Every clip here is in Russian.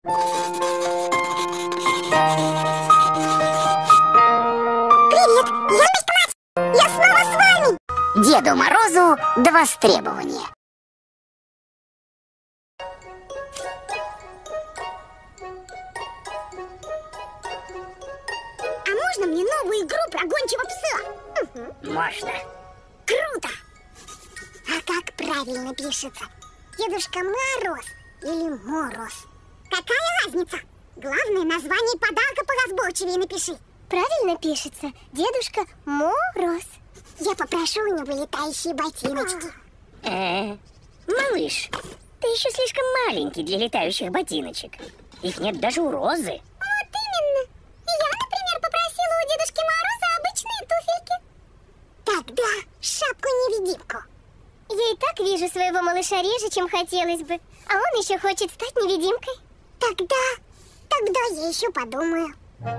Привет, я Мистер Макс. Я снова с вами. Деду Морозу до востребования. А можно мне новую игру про гончего пса? Можно. Круто! А как правильно пишется? Дедушка Мороз или Мороз? Какая разница? Главное, название подарка поразборчивее напиши. Правильно пишется. Дедушка Мороз. Я попрошу у него летающие ботиночки. Малыш, ты еще слишком маленький для летающих ботиночек. Их нет даже у Розы. Вот именно. Я, например, попросила у Дедушки Мороза обычные туфельки. Тогда шапку-невидимку. Я и так вижу своего малыша реже, чем хотелось бы. А он еще хочет стать невидимкой. Тогда я еще подумаю.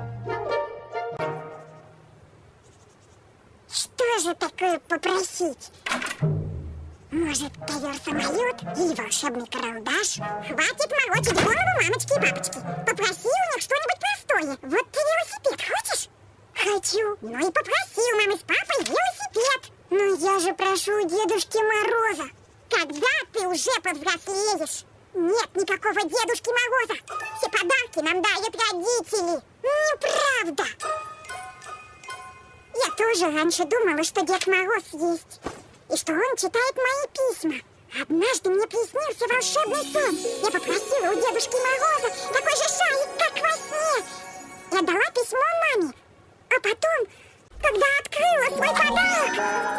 Что же такое попросить? Может, ковер-самолет или волшебный карандаш? Хватит морочить голову мамочки и папочки. Попроси у них что-нибудь простое. Вот ты велосипед хочешь? Хочу. Ну и попроси у мамы с папой велосипед. Но я же прошу у Дедушки Мороза. Когда ты уже повзрослеешь? Нет никакого Дедушки Мороза. Все подарки нам дают родители. Неправда. Я тоже раньше думала, что Дед Мороз есть. И что он читает мои письма. Однажды мне приснился волшебный сон. Я попросила у Дедушки Мороза такой же шарик, как во сне. Я дала письмо маме. А потом, когда открыла свой подарок...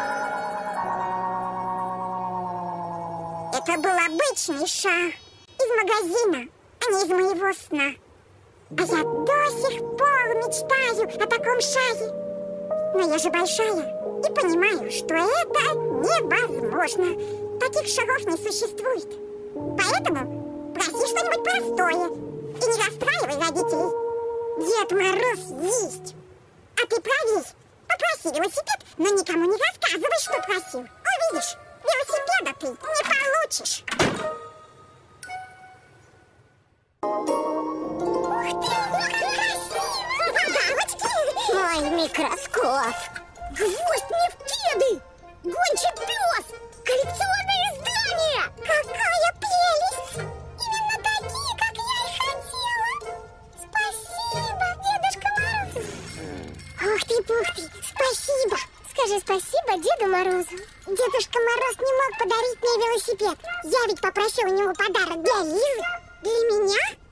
Это был обычный шар. Из магазина, а не из моего сна. А я до сих пор мечтаю о таком шаре. Но я же большая и понимаю, что это невозможно. Таких шаров не существует. Поэтому проси что-нибудь простое. И не расстраивай родителей. Дед Мороз есть. А ты проверь. Попроси велосипед, но никому не рассказывай, что просил. Увидишь, велосипеда ты не получишь. Ух ты, как красиво! Подарочки! Мой микроскоп. Гвоздь мне в кеды! Гончий пес! Коллекционное издание! Какая прелесть! Именно такие, как я и хотела! Спасибо, Дедушка Мороз! Ух ты, спасибо! Скажи спасибо Деду Морозу. Дедушка Мороз не мог подарить мне велосипед. Я ведь попросила у него подарок для Лизы. Для меня?